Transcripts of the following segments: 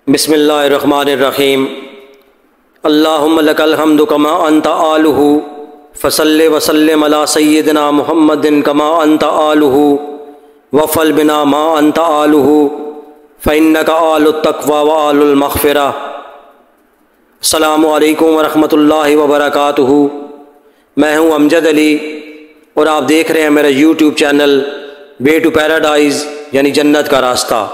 بسم اللہ الرحمن الرحیم۔ اللہم لک الحمد کما انت آلہ فصلی وسلم علی سیدنا محمد کما انت آلہ وفل بنا ما انت آلہ فإنک آل التقوی و آل المغفرہ۔ السلام علیکم ورحمۃ اللہ وبرکاتہ۔ میں ہوں امجد علی اور آپ دیکھ رہے ہیں میرا YouTube channel way to paradise یعنی جنت کا راستہ۔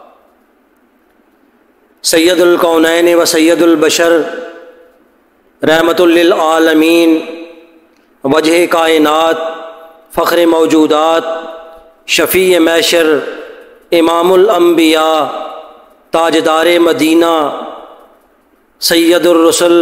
سید الکونین و سید البشر رحمت للعالمین وجہ کائنات فخر موجودات شفیع محشر امام الانبیاء تاجدار مدینہ سید الرسل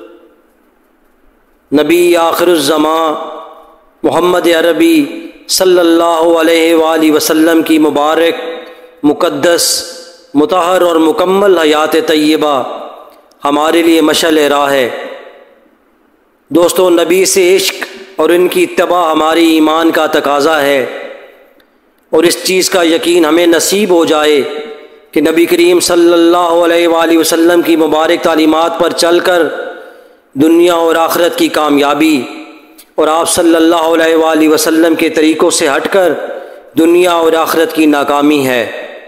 نبی آخر الزمان محمد عربی صلی اللہ علیہ وآلہ وسلم کی مبارک مقدس مطہر اور مکمل حیات طیبہ ہمارے لیے مشعل راہ ہے۔ دوستو، نبی سے عشق اور ان کی اتباع ہماری ایمان کا تقاضا ہے، اور اس چیز کا یقین ہمیں نصیب ہو جائے کہ نبی کریم صلی اللہ علیہ وآلہ وسلم کی مبارک تعلیمات پر چل کر دنیا اور آخرت کی کامیابی، اور آپ صلی اللہ علیہ وآلہ وسلم کے طریقوں سے ہٹ کر دنیا اور آخرت کی ناکامی ہے۔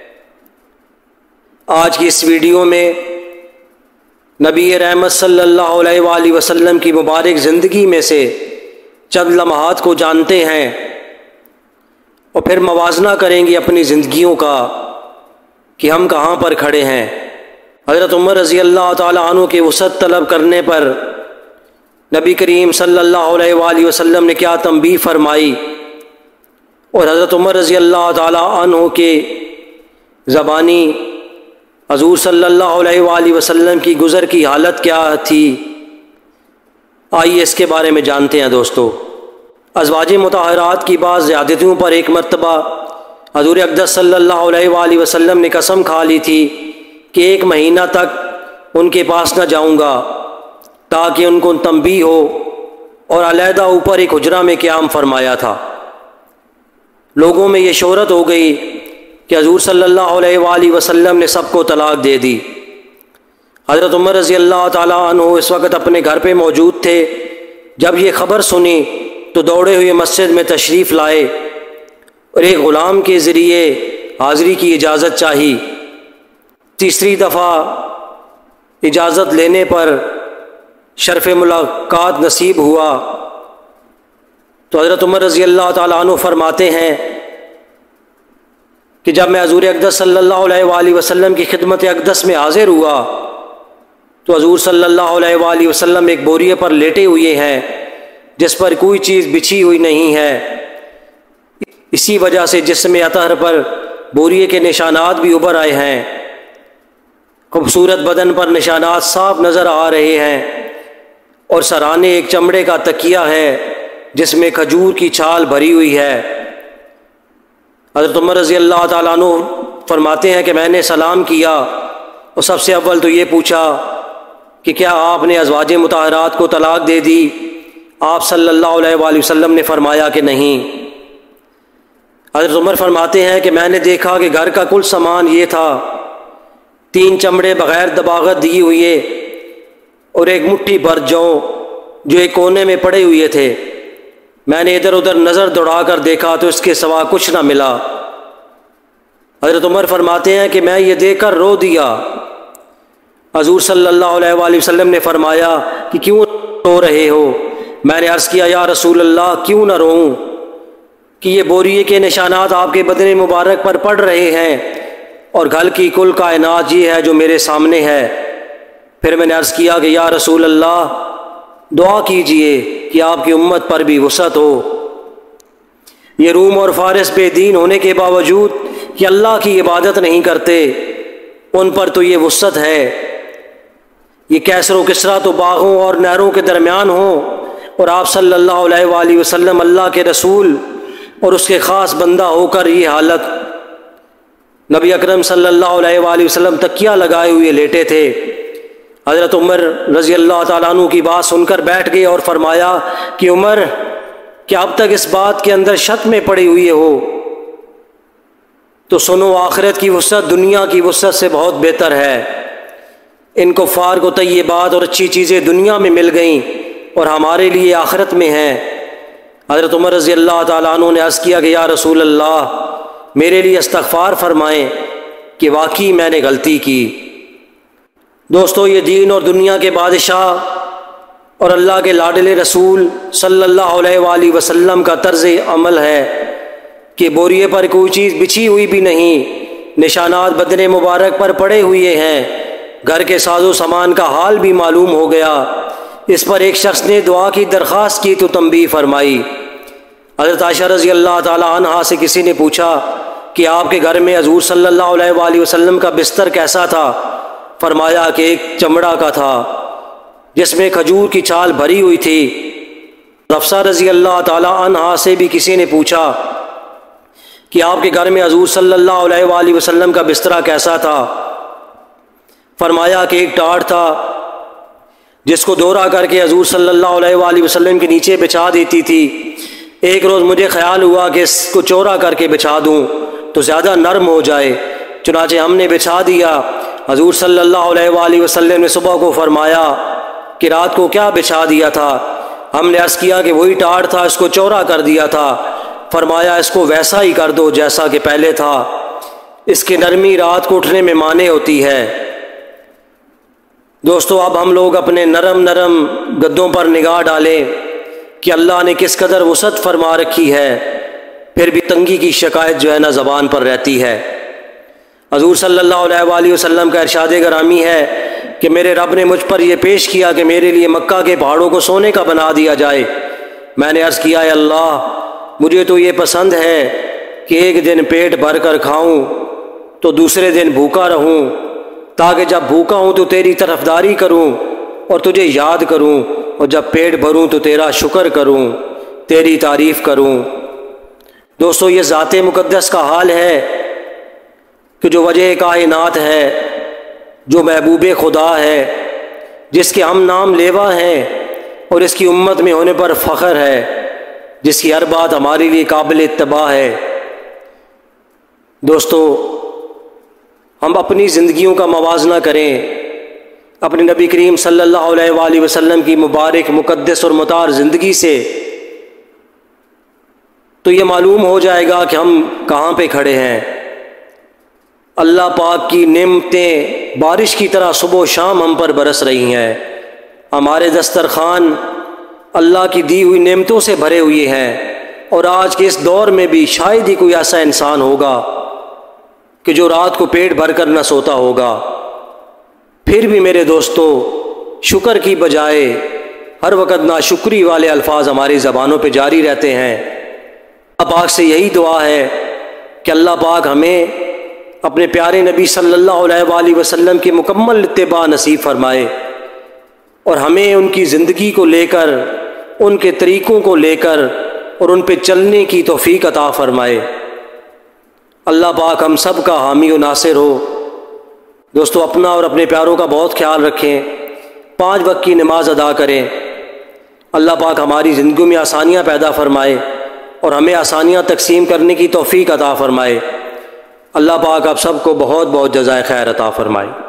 آج کی اس ویڈیو میں نبی رحمت صلی اللہ علیہ وآلہ وسلم کی مبارک زندگی میں سے چند لمحات کو جانتے ہیں، اور پھر موازنہ کریں گے اپنی زندگیوں کا کہ ہم کہاں پر کھڑے ہیں۔ حضرت عمر رضی اللہ تعالیٰ عنہ کے وسعت طلب کرنے پر نبی کریم صلی اللہ علیہ وآلہ وسلم نے کیا تنبیہ فرمائی، اور حضرت عمر رضی اللہ تعالیٰ عنہ کے زبانی حضور صلی اللہ علیہ وآلہ وسلم کی گزر کی حالت کیا تھی، آئیے اس کے بارے میں جانتے ہیں۔ دوستو، ازواج مطہرات کی بعض زیادتیوں پر ایک مرتبہ حضور اقدس صلی اللہ علیہ وآلہ وسلم نے قسم کھا لی تھی کہ 1 مہینہ تک ان کے پاس نہ جاؤں گا تاکہ ان کو تنبیہ ہو، اور علیحدہ اوپر ایک حجرہ میں قیام فرمایا تھا۔ لوگوں میں یہ شہرت ہو گئی کہ حضور صلی اللہ علیہ وآلہ وسلم نے سب کو طلاق دے دی۔ حضرت عمر رضی اللہ تعالیٰ عنہ اس وقت اپنے گھر پہ موجود تھے۔ جب یہ خبر سنی تو دوڑے ہوئے مسجد میں تشریف لائے اور ایک غلام کے ذریعے حاضری کی اجازت چاہی۔ تیسری دفعہ اجازت لینے پر شرف ملاقات نصیب ہوا تو حضرت عمر رضی اللہ تعالیٰ عنہ فرماتے ہیں کہ جب میں حضور اقدس صلی اللہ علیہ وآلہ وسلم کی خدمت اقدس میں حاضر ہوا تو حضور صلی اللہ علیہ وآلہ وسلم ایک بوریے پر لیٹے ہوئے ہیں جس پر کوئی چیز بچھی ہوئی نہیں ہے۔ اسی وجہ سے جسم اطہر پر بوریے کے نشانات بھی ابھر آئے ہیں، خوبصورت بدن پر نشانات صاف نظر آ رہے ہیں، اور سرانے ایک چمڑے کا تکیہ ہے جس میں کھجور کی چھال بھری ہوئی ہے۔ حضرت عمر رضی اللہ تعالیٰ عنہ فرماتے ہیں کہ میں نے سلام کیا اور سب سے اول تو یہ پوچھا کہ کیا آپ نے ازواج مطہرات کو طلاق دے دی؟ آپ صلی اللہ علیہ وآلہ وسلم نے فرمایا کہ نہیں۔ حضرت عمر فرماتے ہیں کہ میں نے دیکھا کہ گھر کا کل سامان یہ تھا، 3 چمڑے بغیر دباغت دیے ہوئے اور ایک مٹھی بھر جو ایک کونے میں پڑے ہوئے تھے۔ میں نے ادھر ادھر نظر دوڑا کر دیکھا تو اس کے سوا کچھ نہ ملا۔ حضرت عمر فرماتے ہیں کہ میں یہ دیکھ کر رو دیا۔ حضور صلی اللہ علیہ وآلہ وسلم نے فرمایا کہ کیوں رو رہے ہو؟ میں نے عرض کیا یا رسول اللہ کیوں نہ روؤں کہ یہ بوریے کے نشانات آپ کے بدن مبارک پر پڑ رہے ہیں، اور گھر کی کل کائنات یہ ہے جو میرے سامنے ہے۔ پھر میں نے عرض کیا کہ یا رسول اللہ دعا کیجئے کہ آپ کی امت پر بھی وسعت ہو۔ یہ روم اور فارس بے دین ہونے کے باوجود کہ اللہ کی عبادت نہیں کرتے، ان پر تو یہ وسعت ہے۔ یہ کیسر و کسرا تو باغوں اور نہروں کے درمیان ہوں، اور آپ صلی اللہ علیہ وآلہ وسلم اللہ کے رسول اور اس کے خاص بندہ ہو کر یہ حالت۔ نبی اکرم صلی اللہ علیہ وآلہ وسلم تکیہ لگائے ہوئے لیٹے تھے۔ حضرت عمر رضی اللہ تعالیٰ عنہ کی بات سن کر بیٹھ گئے اور فرمایا کہ عمر، کیا اب تک اس بات کے اندر شک میں پڑی ہوئی ہو؟ تو سنو، آخرت کی وسعت دنیا کی وسعت سے بہت بہتر ہے۔ ان کفار کو طیبات اور اچھی چیزیں دنیا میں مل گئیں اور ہمارے لیے آخرت میں ہیں۔ حضرت عمر رضی اللہ تعالیٰ عنہ نے عرض کیا کہ یا رسول اللہ میرے لیے استغفار فرمائیں کہ واقعی میں نے غلطی کی۔ دوستو، یہ دین اور دنیا کے بادشاہ اور اللہ کے لاڈلے رسول صلی اللہ علیہ وآلہ وسلم کا طرز عمل ہے کہ بوریے پر کوئی چیز بچھی ہوئی بھی نہیں، نشانات بدن مبارک پر پڑے ہوئے ہیں، گھر کے ساز و سامان کا حال بھی معلوم ہو گیا۔ اس پر ایک شخص نے دعا کی درخواست کی تو تنبیہ فرمائی۔ حضرت عائشہ رضی اللہ تعالی عنہا سے کسی نے پوچھا کہ آپ کے گھر میں حضور صلی اللہ علیہ وآلہ وسلم کا بستر کیسا تھا؟ فرمایا کہ ایک چمڑا کا تھا جس میں کھجور کی چھال بھری ہوئی تھی۔ حفصہ رضی اللہ تعالی عنہا سے بھی کسی نے پوچھا کہ آپ کے گھر میں حضور صلی اللہ علیہ وآلہ وسلم کا بستر کیسا تھا؟ فرمایا کہ ایک ٹاٹ تھا جس کو دورہ کر کے حضور صلی اللہ علیہ وآلہ وسلم کے نیچے بچھا دیتی تھی۔ ایک روز مجھے خیال ہوا کہ اس کو چورا کر کے بچھا دوں تو زیادہ نرم ہو جائے، چنانچہ ہم نے بچھا دیا۔ حضور صلی اللہ علیہ وآلہ وسلم نے صبح کو فرمایا کہ رات کو کیا بچھا دیا تھا؟ ہم نے عرض کیا کہ وہی ٹاٹ تھا، اس کو چورا کر دیا تھا۔ فرمایا اس کو ویسا ہی کر دو جیسا کہ پہلے تھا، اس کی نرمی رات کو اٹھنے میں مانع ہوتی ہے۔ دوستو، اب ہم لوگ اپنے نرم گدوں پر نگاہ ڈالیں کہ اللہ نے کس قدر وسعت فرما رکھی ہے، پھر بھی تنگی کی شکایت جو ہے نا زبان پر رہتی ہے۔ حضور صلی اللہ علیہ وآلہ وسلم کا ارشاد گرامی ہے کہ میرے رب نے مجھ پر یہ پیش کیا کہ میرے لیے مکہ کے پہاڑوں کو سونے کا بنا دیا جائے۔ میں نے عرض کیا اے اللہ، مجھے تو یہ پسند ہے کہ ایک دن پیٹ بھر کر کھاؤں تو دوسرے دن بھوکا رہوں، تاکہ جب بھوکا ہوں تو تیری طرفداری کروں اور تجھے یاد کروں، اور جب پیٹ بھروں تو تیرا شکر کروں، تیری تعریف کروں۔ دوستو، یہ ذات مقدس کا حال ہے کہ جو وجہ کائنات ہے، جو محبوب خدا ہے، جس کے ہم نام لیوا ہیں اور اس کی امت میں ہونے پر فخر ہے، جس کی ہر بات ہمارے لیے قابل اتباع ہے۔ دوستو، ہم اپنی زندگیوں کا موازنہ کریں اپنے نبی کریم صلی اللہ علیہ وآلہ وسلم کی مبارک، مقدس اور مطہر زندگی سے، تو یہ معلوم ہو جائے گا کہ ہم کہاں پہ کھڑے ہیں۔ اللہ پاک کی نعمتیں بارش کی طرح صبح و شام ہم پر برس رہی ہیں، ہمارے دسترخوان اللہ کی دی ہوئی نعمتوں سے بھرے ہوئے ہیں، اور آج کے اس دور میں بھی شاید ہی کوئی ایسا انسان ہوگا کہ جو رات کو پیٹ بھر کر نہ سوتا ہوگا۔ پھر بھی میرے دوستو، شکر کی بجائے ہر وقت ناشکری والے الفاظ ہماری زبانوں پہ جاری رہتے ہیں۔ اللہ پاک سے یہی دعا ہے کہ اللہ پاک ہمیں اپنے پیارے نبی صلی اللہ علیہ وآلہ وسلم کی مکمل اتباع نصیب فرمائے، اور ہمیں ان کی زندگی کو لے کر، ان کے طریقوں کو لے کر اور ان پہ چلنے کی توفیق عطا فرمائے۔ اللہ پاک ہم سب کا حامی و ناصر ہو۔ دوستو، اپنا اور اپنے پیاروں کا بہت خیال رکھیں، 5 وقت کی نماز ادا کریں۔ اللہ پاک ہماری زندگی میں آسانیاں پیدا فرمائے اور ہمیں آسانیاں تقسیم کرنے کی توفیق عطا فرمائے۔ اللہ پاک آپ سب کو بہت بہت جزائے خیر عطا فرمائے۔